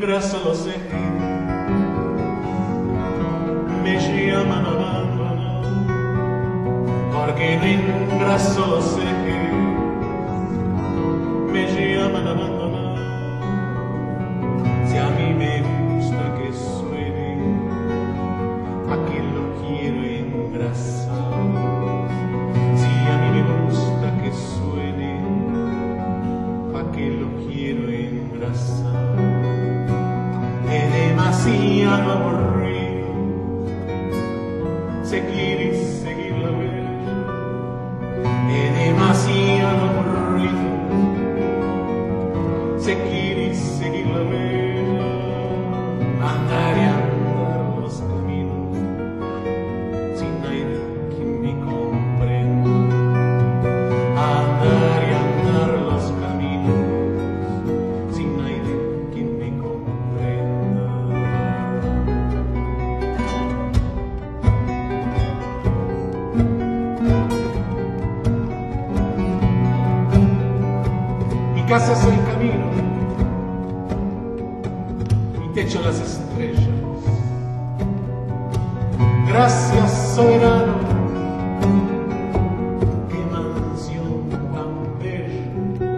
brazos los ejes me llaman a abandonar, porque en brazos los ejes me llaman a abandonar. Si a mí me gusta que suene, ¿a quién lo quiero engrasar? Si a mí me gusta que suene, ¿a quién lo quiero engrasar? Es demasiado aburrido, se quiere seguir la bella. Es demasiado aburrido, se quiere seguir la bella. Andar y andar los caminos sin nadie que me comprenda. Andar y andar los caminos sin nadie que me comprenda. Mi casa es el camino, mi techo las estrellas. Gracias, soberano, qué mansión tan bella.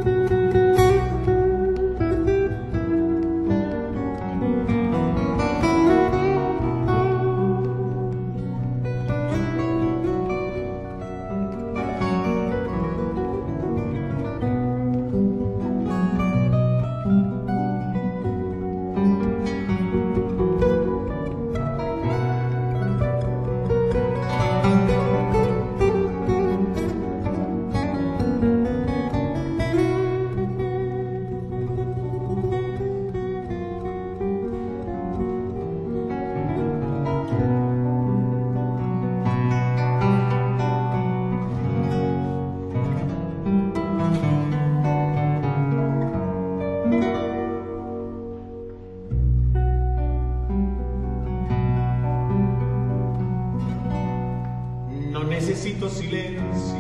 No necesito silencio,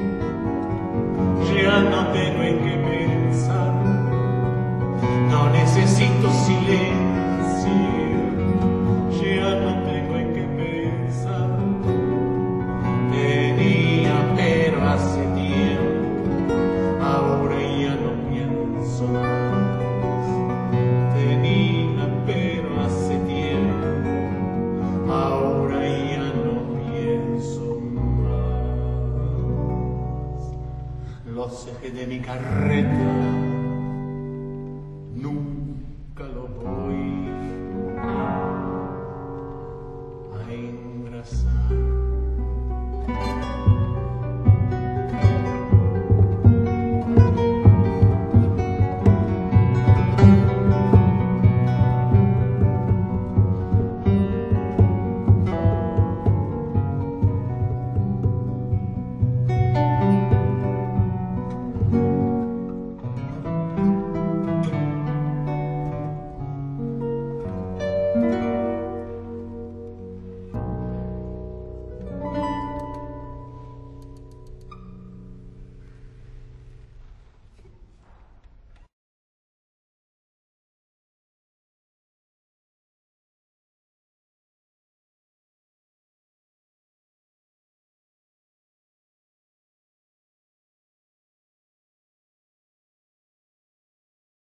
ya no tengo en qué pensar. No necesito silencio, ya no tengo en qué pensar. Tenía pero hace tiempo, ahora ya no pienso más. Tenía pero hace tiempo, ahora ya no pienso más. Los ejes de mi carreta